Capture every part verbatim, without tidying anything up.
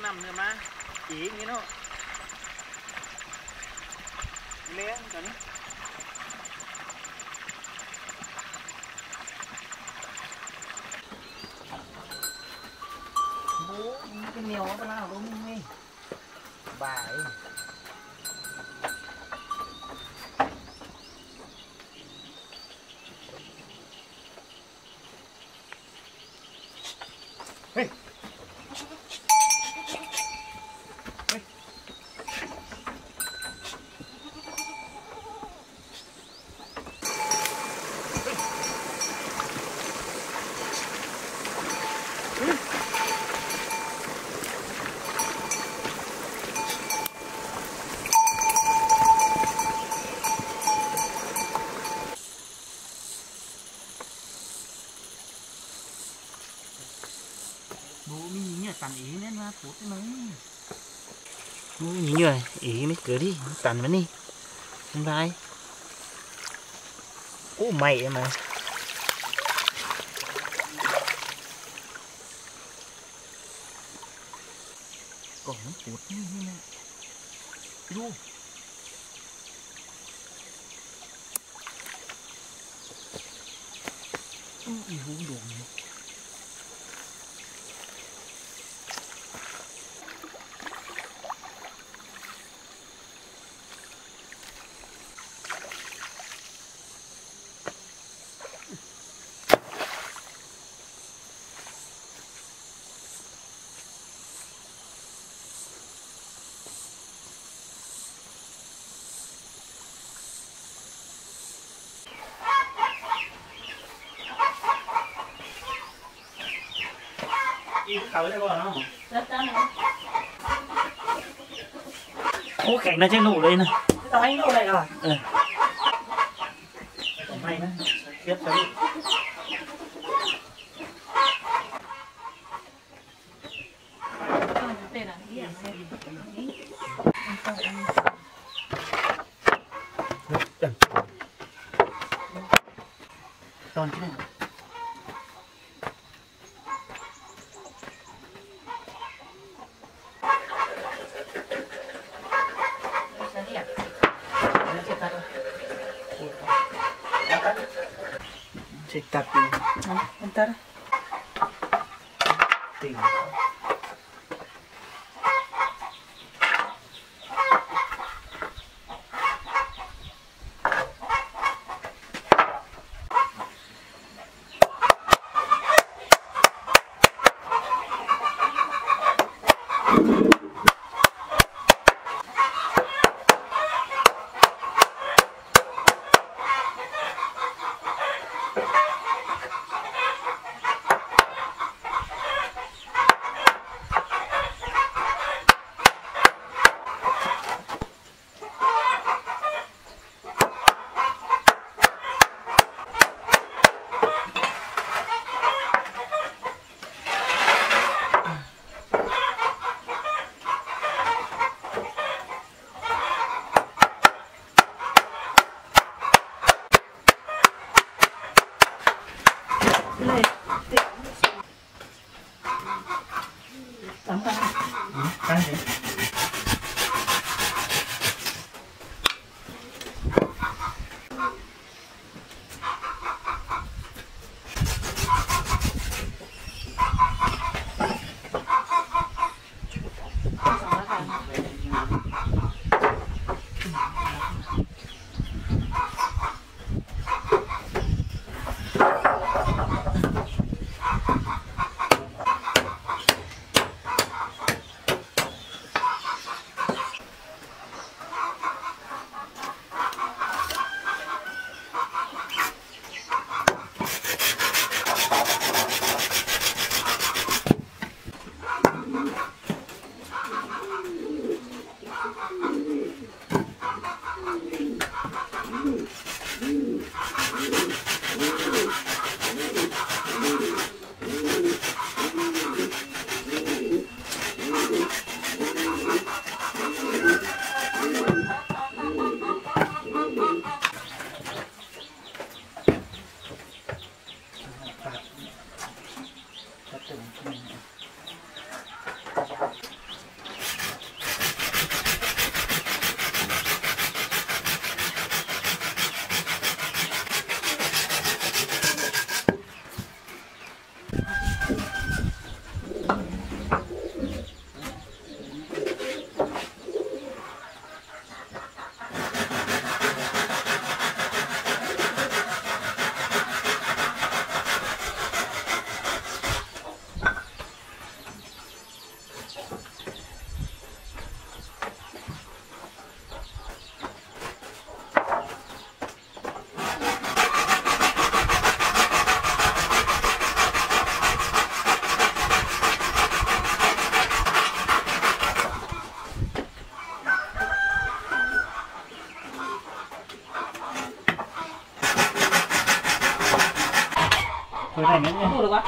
นำเนื้อมาอีกนี่เนาะเลี้ยงกันโบ้มันเป็นเหนียวปลาหรือมึงไงบ่ายเฮ้ยbố mình nhớ tàn ý nên mà phút nó bố mình nhớ ý mới cứ đi tàn vẫn đi lên vai ô mày mà còn nó phút như thế này luôn ui hú đồ này khẩu đấy bọn nó ô cảnh nó trên nụ đây nè tao anh nụ này rồi ừ. May nữa tiếp cho đi toàn cái này cek tapi bentar tinggal Thôi này nữa nha. Được quá.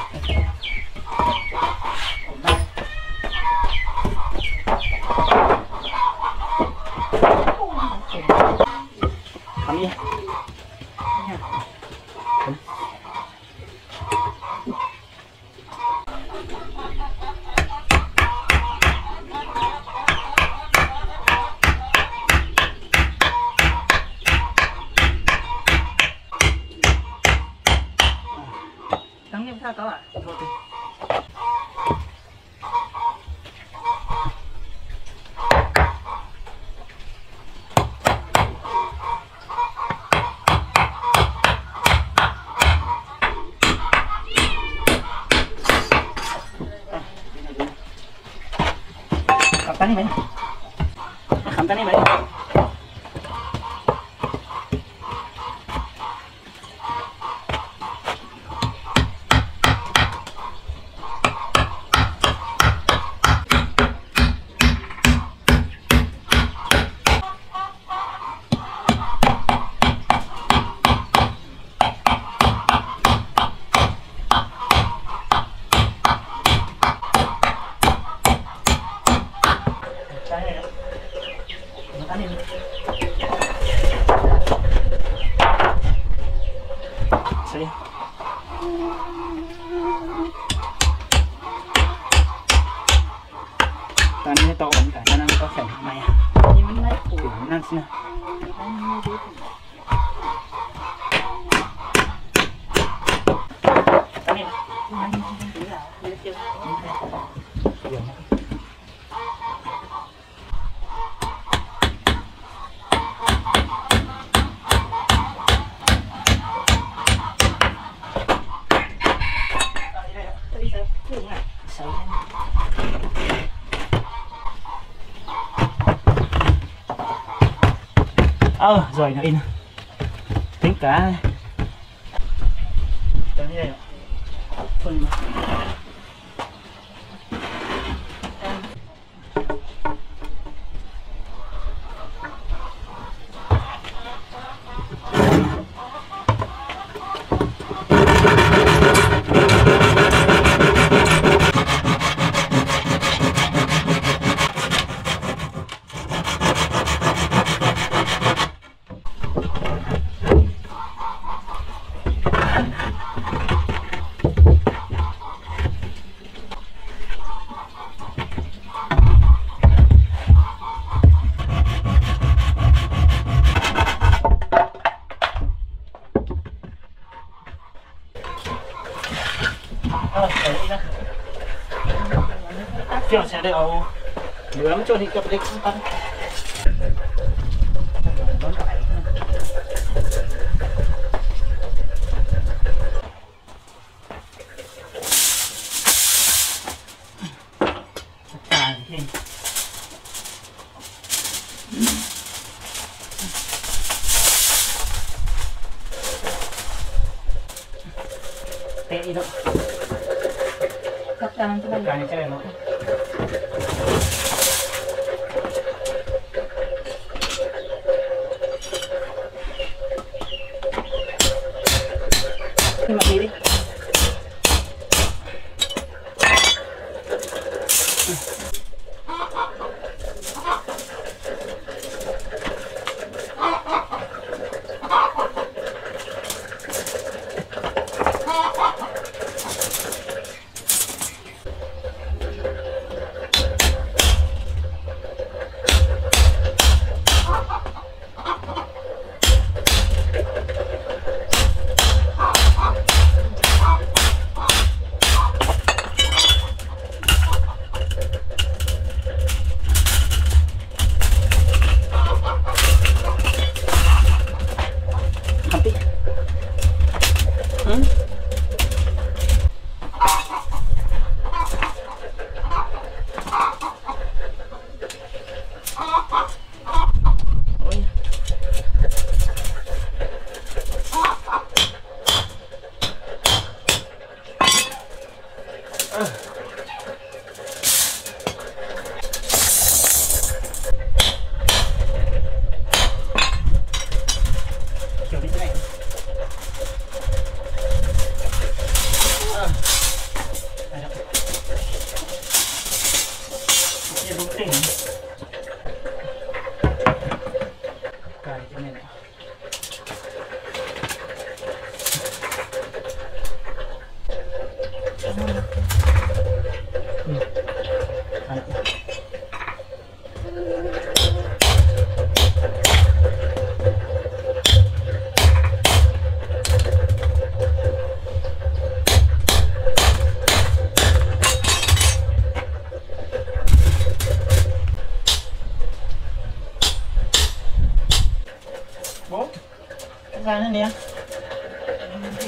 Cầm đi. Thắng em sao có ạ? Thôi thì. Cầm tay đi mày. Cầm tay đi mày. Sige. Tani nito ko ka na nang ko sa maya. Hindi man may po. Nang sina. Tani. Ờ, rồi nó in tính cả cái này ạ. Phân mà. Ờ, để đi ra. Kiểu sẽ đều nướng cho đi cặp đi không tăng. Đón cải. Chà thì tệ đi đâu. Cắt ra cho mình. Cái này cái này nó. Thì mặc đi đi.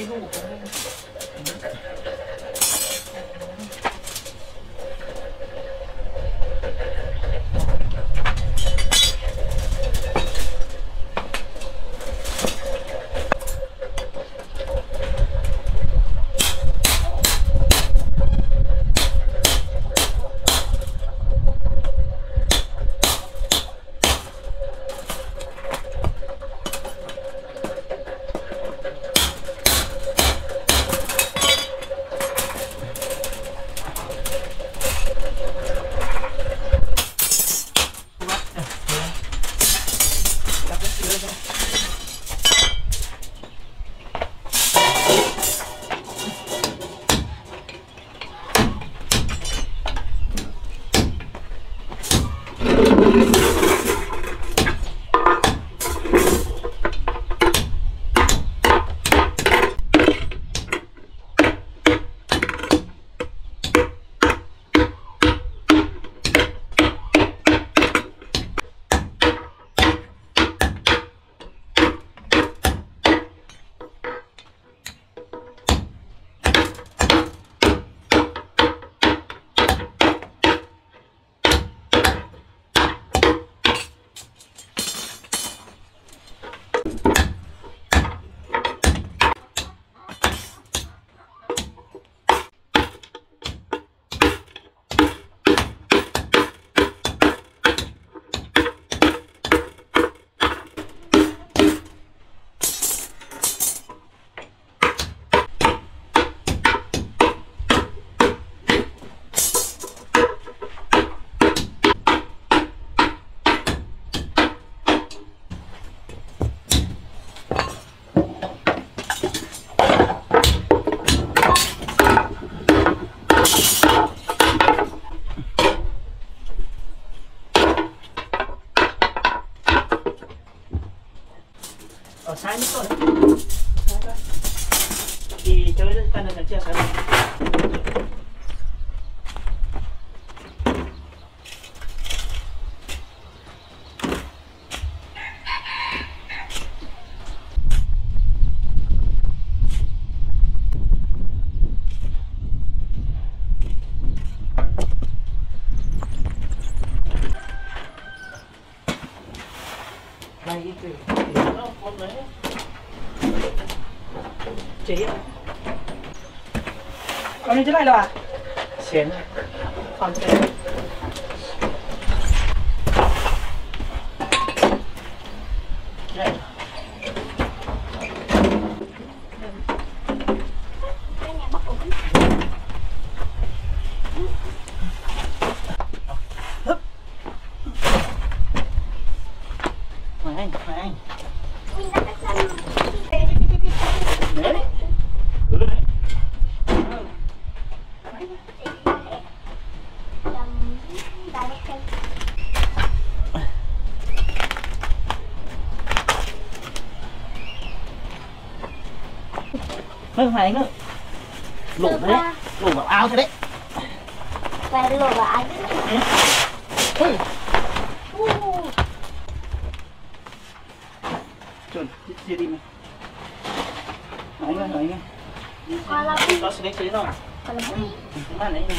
cái hũ. Ở sai nữa rồi. Thì chơi căn này chưa sai. Đây cái gì nó không đấy chế Còn như thế này là à? xén Còn thế đây Mày anh, mày anh. Đấy. Ừ đấy. Hơi mày anh ơi. Lổ đấy. Lổ vào áo thế đấy. Và lổ vào áo chứ. Chuẩn, chia đi mày. Anh ơi, anh ơi. Còn là Đó sẽ đấy rồi. Còn là Ừ, cái bàn đấy này.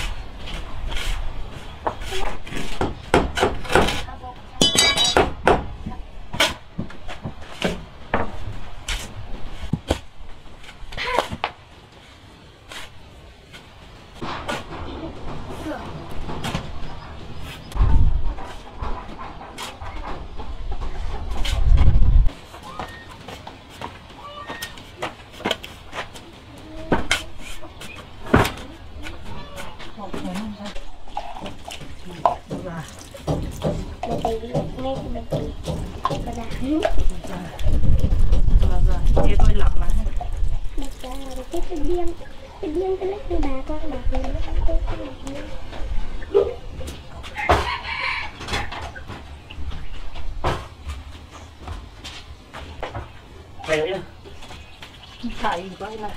Thì tôi lọc mà. cái cái điên cái điên cái lấy từ bà con bà từ nó cái cái Về đấy. Thầy quá là.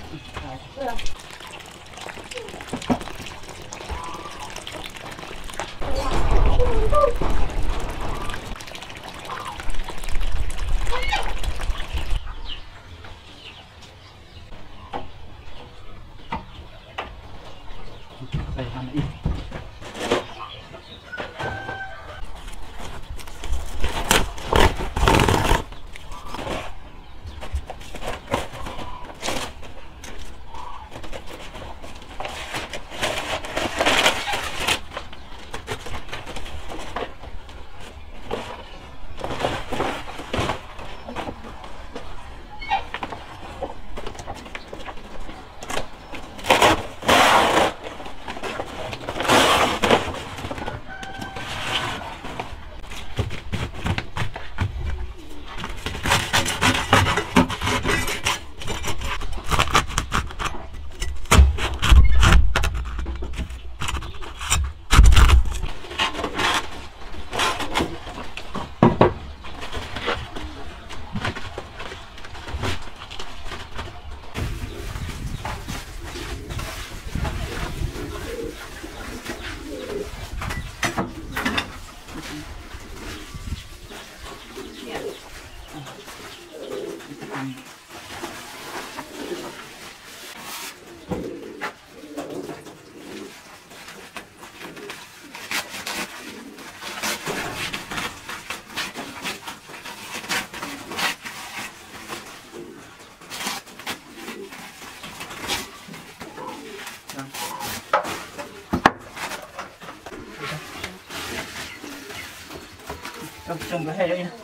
trồng cái hay đấy nha.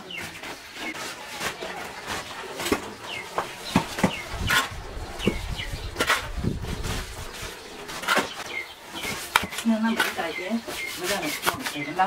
Nó nằm cái cái chứ. Bây giờ này, nó phải lắm.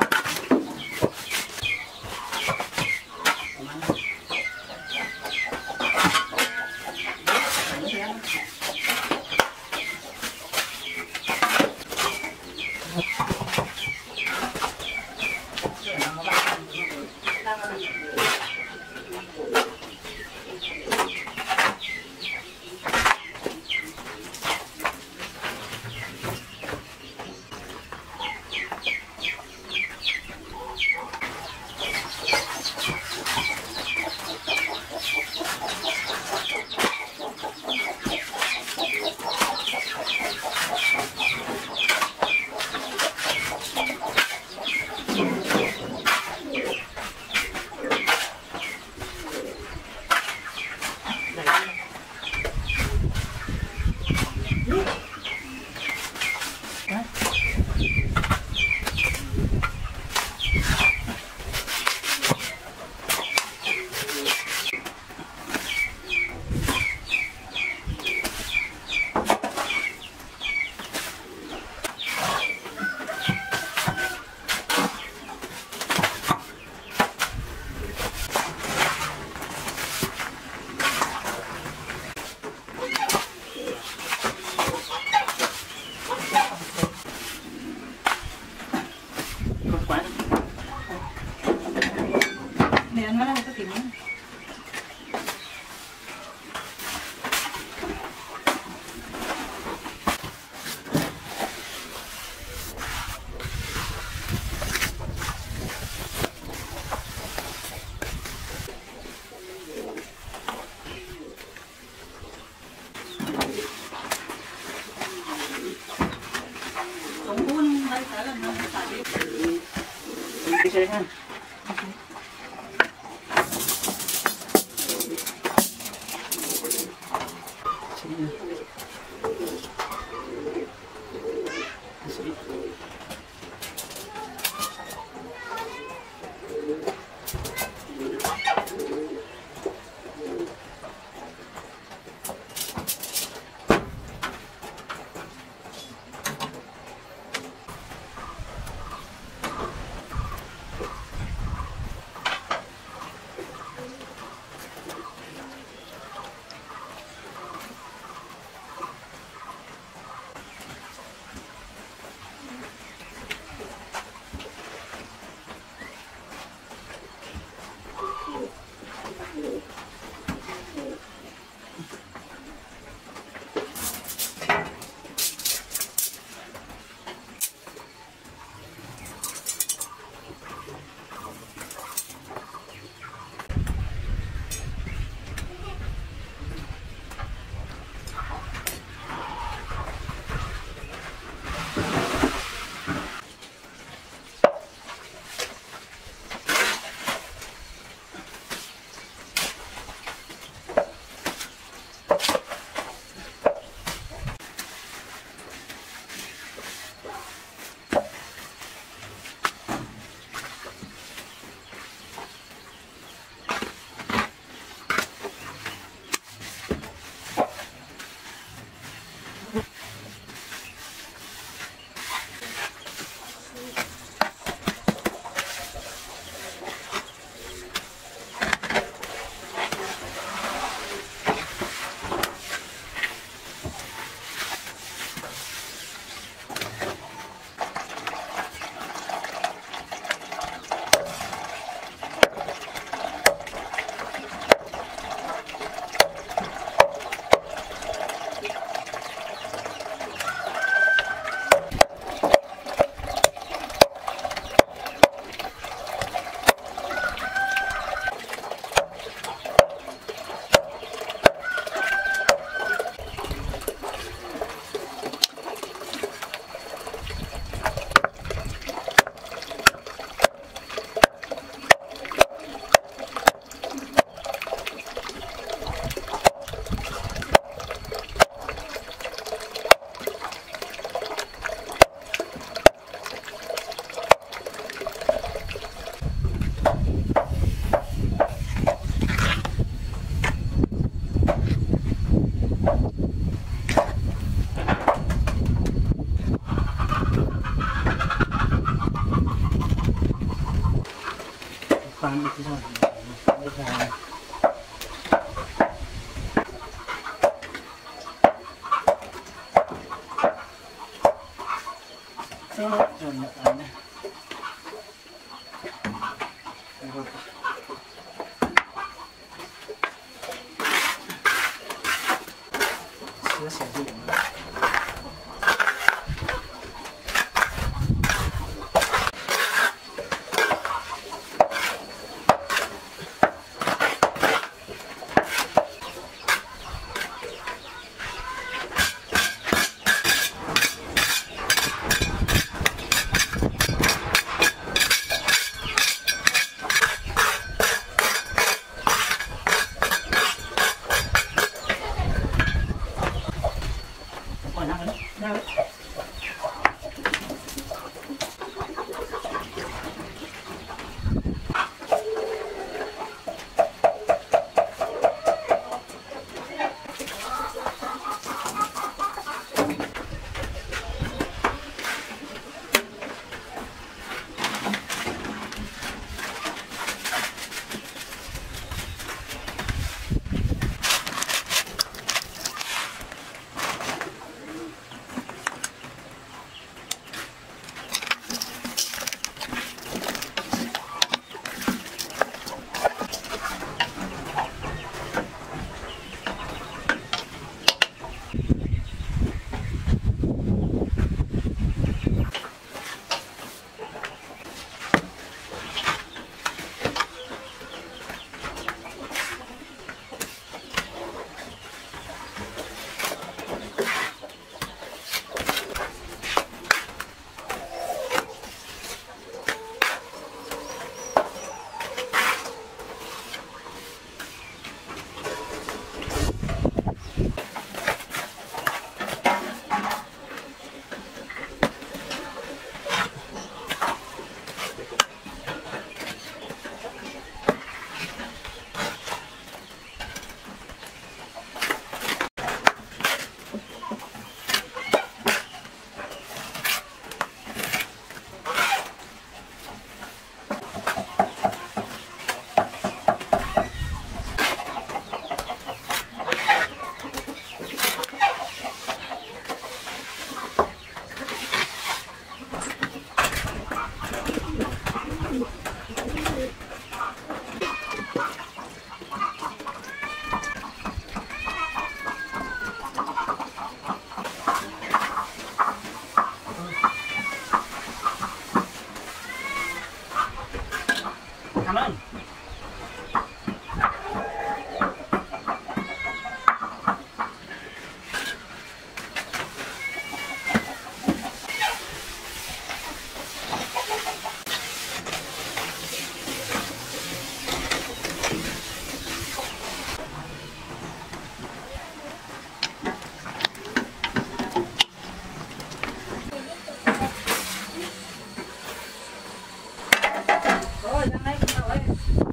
Nén nó là cái tiếng. Sống buôn đây phải là nó phải đi. Cái xe ha. Con đi rồi. Đây là rồi nhập lại này. Sữa sẽ dùng. Cảm ơn. Rồi, ra đây, vào đây.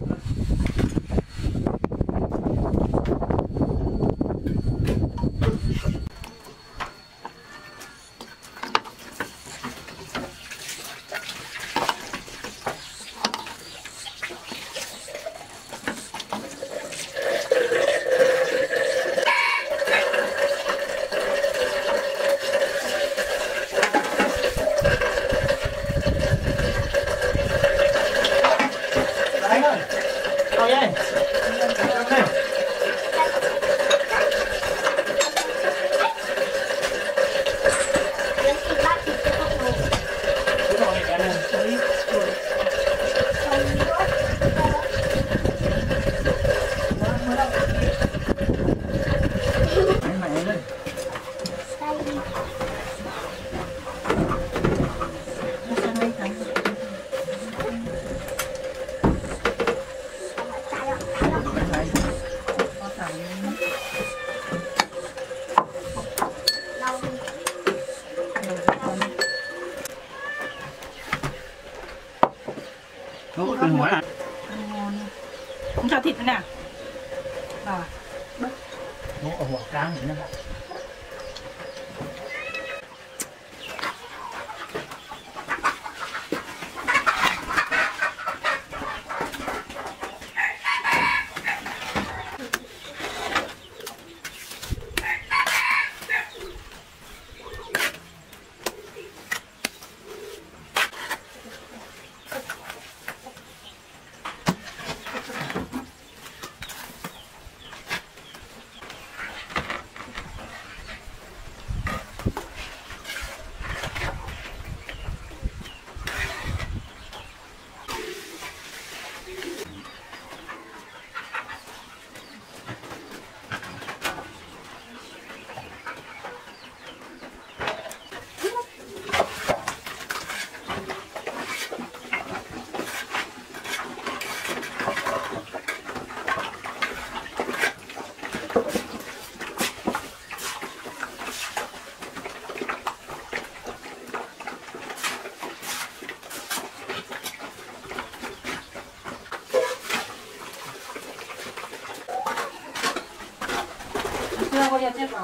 Nấu từng món à? Ăn ngon. Không cho thịt nữa nè. Vào à? Nấu ở vỏ cá này nữa.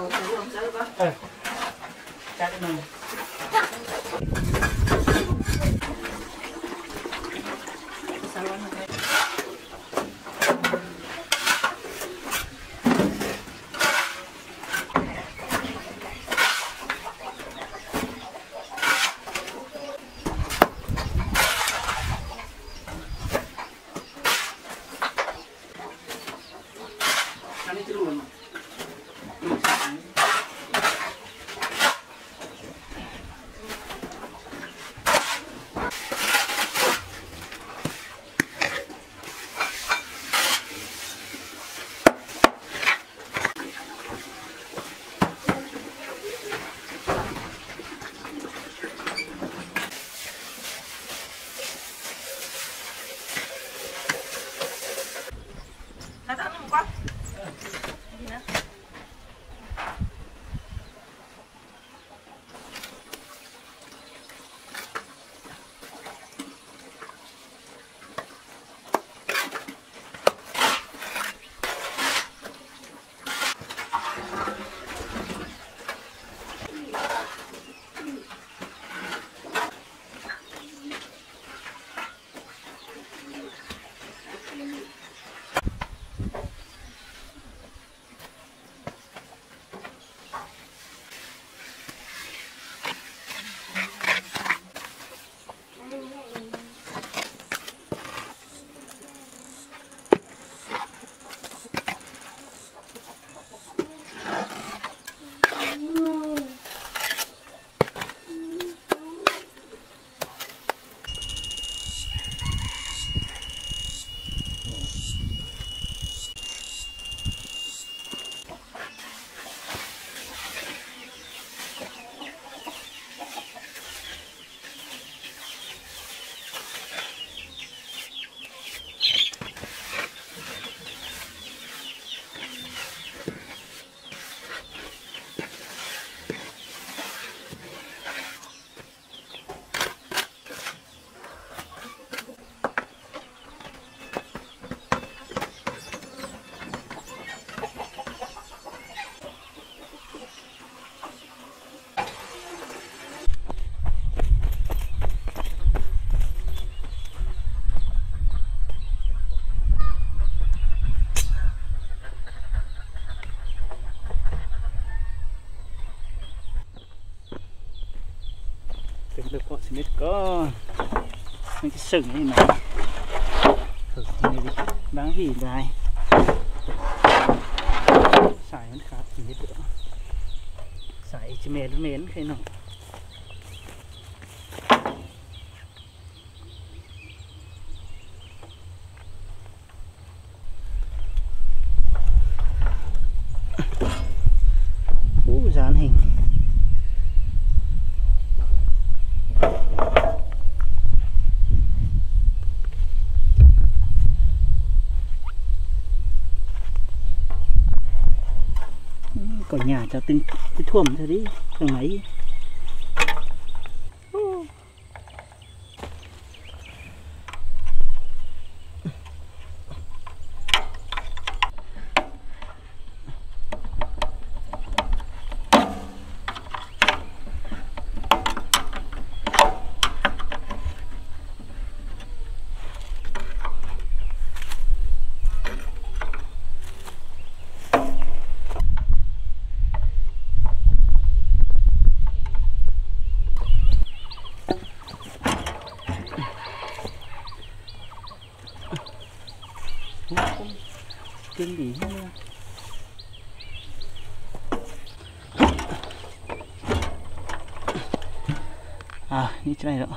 Sầu sầu không sầu bác. Ờ. Cắt mình. Sầu ăn được. Ăn đi chứ luôn. Nó ăn không quá. Gì nữa? Được có xin có mấy cái sừng này này thử này đi đáng gì đây xài nó khá thì biết được xài chỉ mền mền cái nào ú dán hình có nhà cho tinh cái thuầm thôi đi thằng ấy kinh điển nha. À như thế này đó.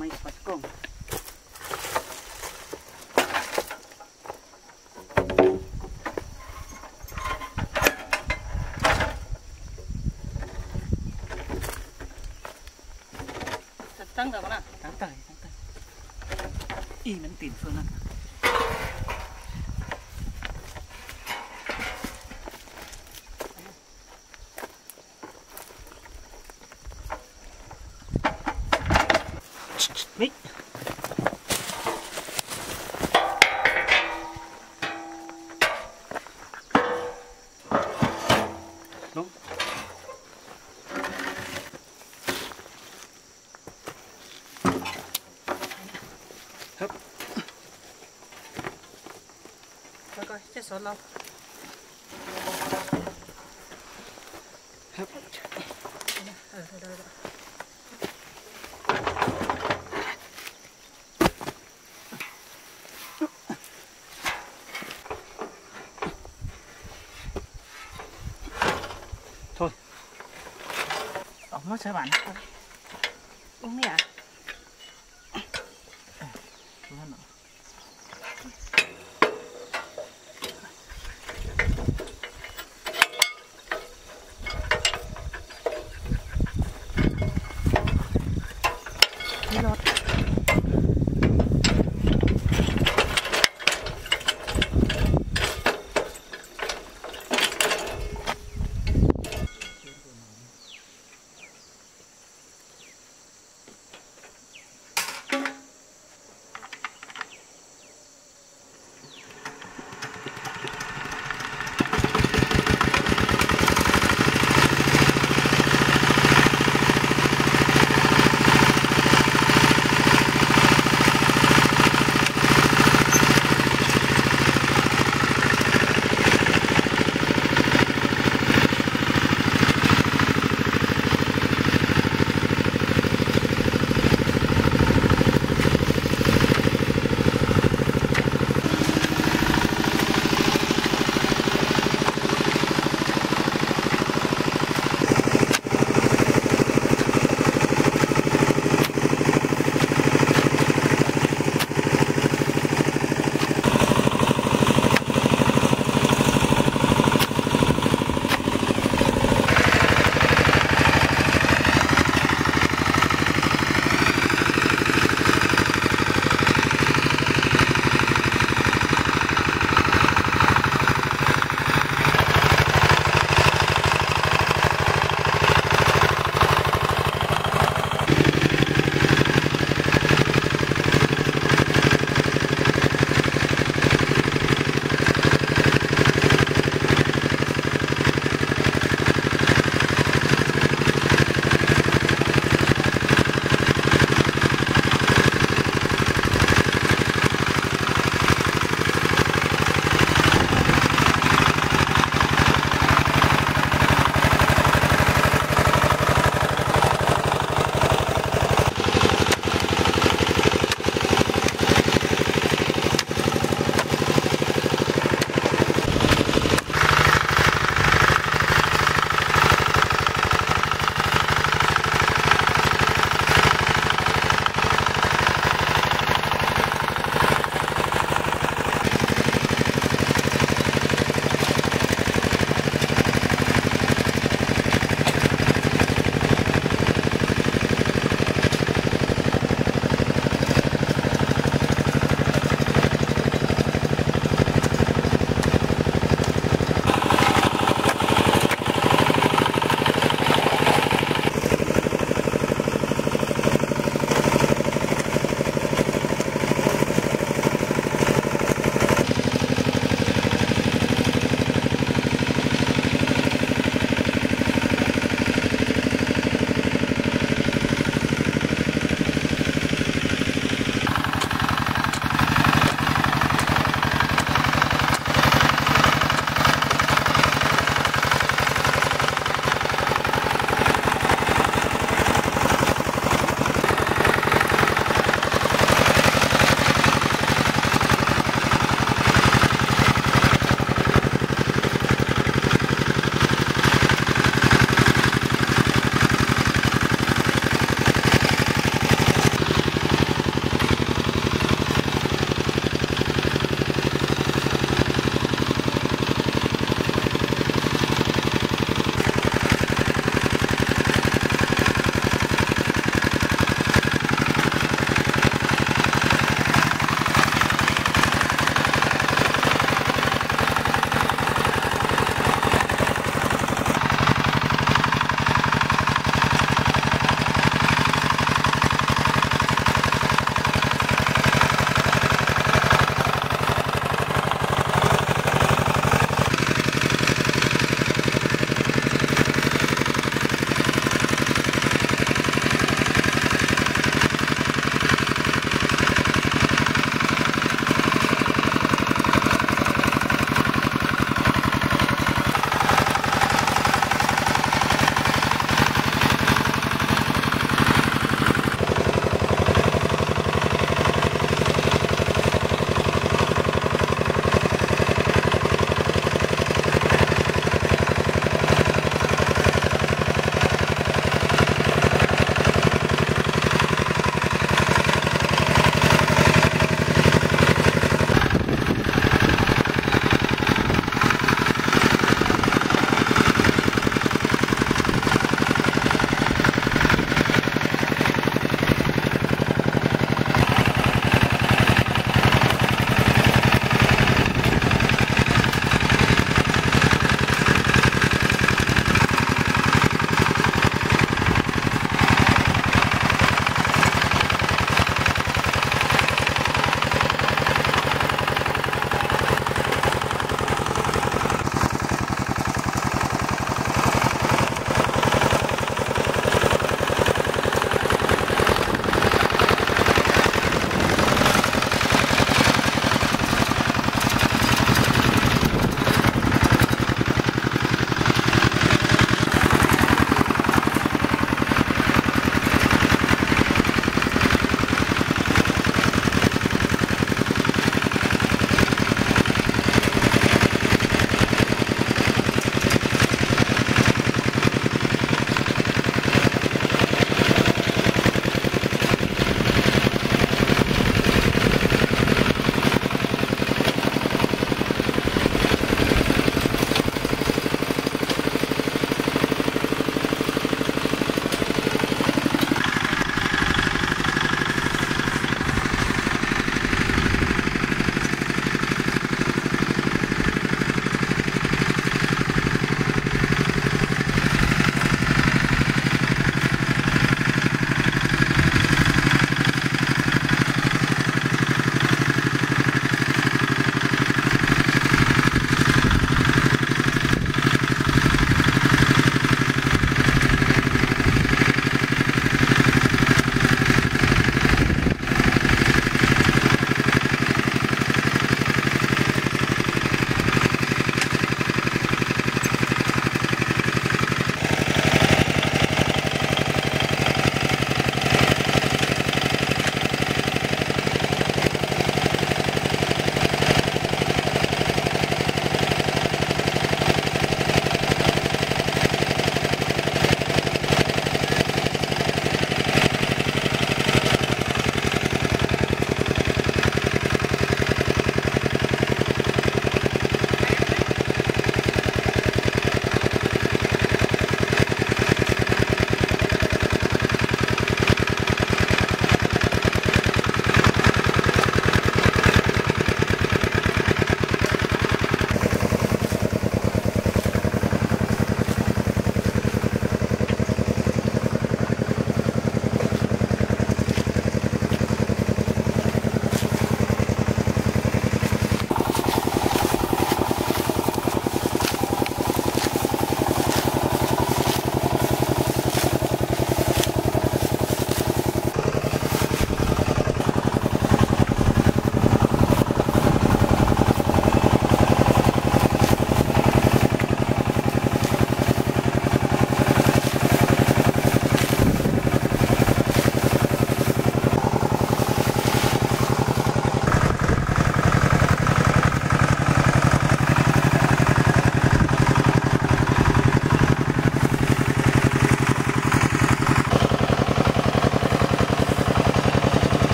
ไม่ปัดกล้องตั้งแต่วันน่ะตั้งแต่ตั้งแต่อีมันติดเฟื่องนั่นมิกลงครับแล้วก็จะสอนเราครับเออได้ได้ออกมาใช่บ้านตรงนี้อ่ะดูนั่นหน่อยนี่รถ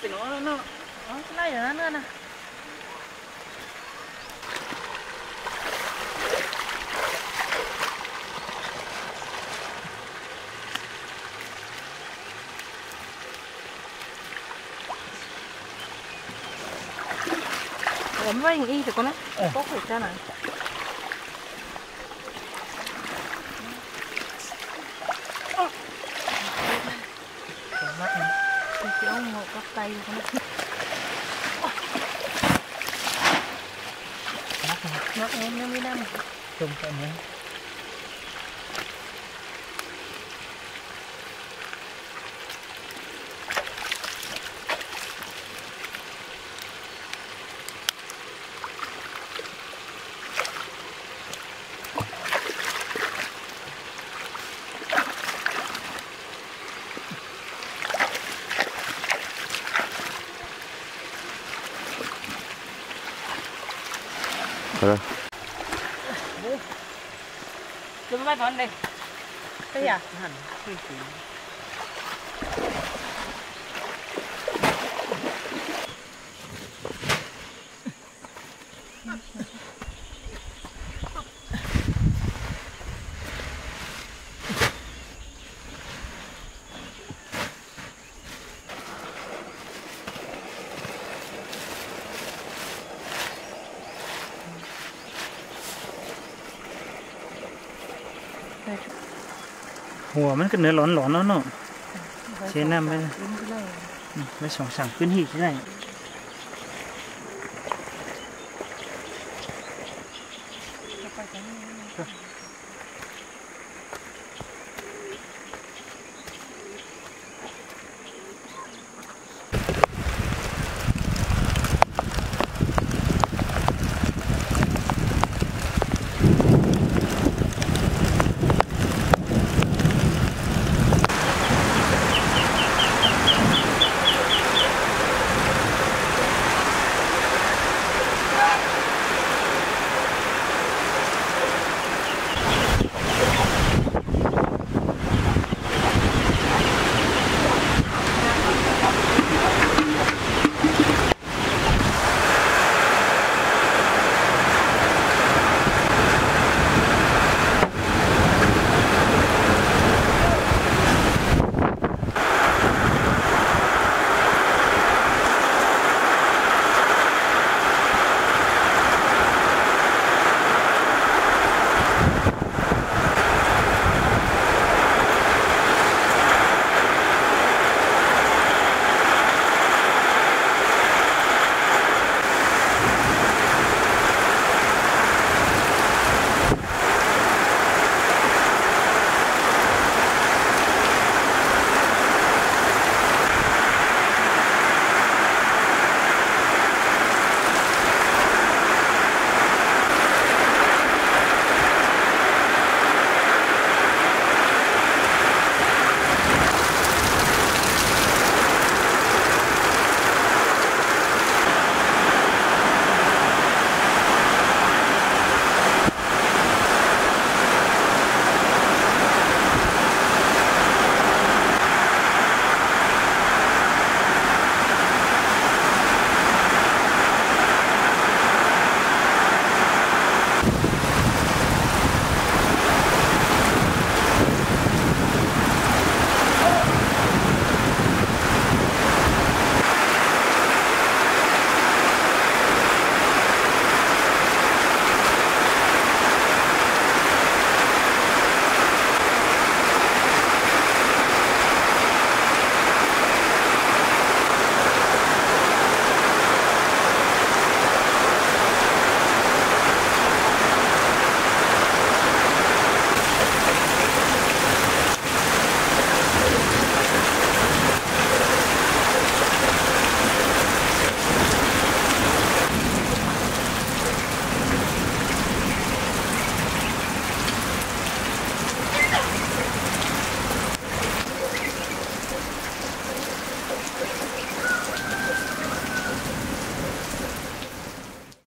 nó nó nó cái này là nó nè ấm với y thì con á có phải ra này thì ông một cắp tay con nó em năm mươi năm trông cái này rồi đừng vai con đây cái gì à hẳn cái gìหัวมันก็เนื้อร้อนๆแล้วเนาะเชน้ำไปเลยไม่สองสั่งขึ้นหีบใช่ไหม